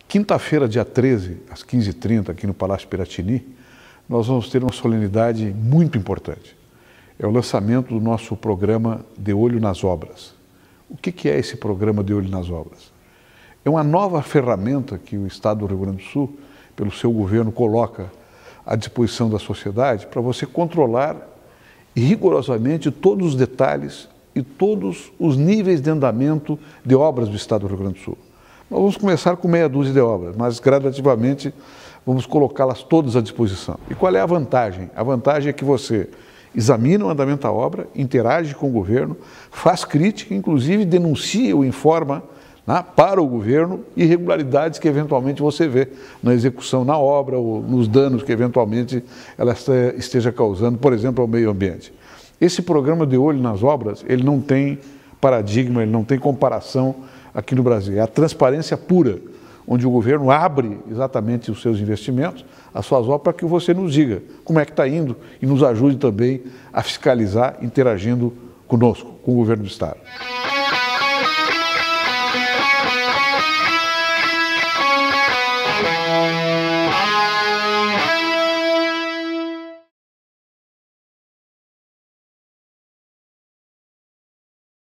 Quinta-feira, dia 13, às 15h30, aqui no Palácio Piratini, nós vamos ter uma solenidade muito importante. É o lançamento do nosso programa De Olho nas Obras. O que é esse programa De Olho nas Obras? É uma nova ferramenta que o Estado do Rio Grande do Sul, pelo seu governo, coloca à disposição da sociedade para você controlar rigorosamente todos os detalhes e todos os níveis de andamento de obras do Estado do Rio Grande do Sul. Nós vamos começar com meia dúzia de obras, mas gradativamente vamos colocá-las todas à disposição. E qual é a vantagem? A vantagem é que você examina o andamento da obra, interage com o governo, faz crítica, inclusive denuncia ou informa para o governo irregularidades que eventualmente você vê na execução na obra ou nos danos que eventualmente ela esteja causando, por exemplo, ao meio ambiente. Esse programa De Olho nas Obras, ele não tem paradigma, ele não tem comparação aqui no Brasil. É a transparência pura, onde o governo abre exatamente os seus investimentos, as suas obras, para que você nos diga como é que está indo e nos ajude também a fiscalizar, interagindo conosco, com o governo do Estado.